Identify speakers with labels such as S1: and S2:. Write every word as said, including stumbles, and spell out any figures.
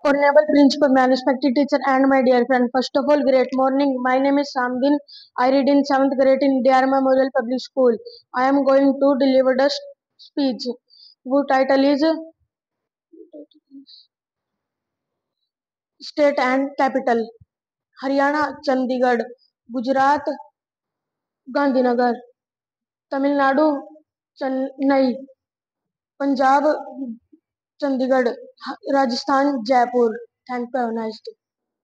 S1: Honorable Principal, my respected teacher, and my dear friend. First of all, great morning. My name is Samdin. I read in seventh grade in D R Memorial Public School. I am going to deliver the speech. Whose title is State and Capital. Haryana, Chandigarh. Gujarat, Gandhinagar. Tamil Nadu, Chennai. Punjab, Chandigarh. Rajasthan, Jaipur. Thank you. Have a nice day.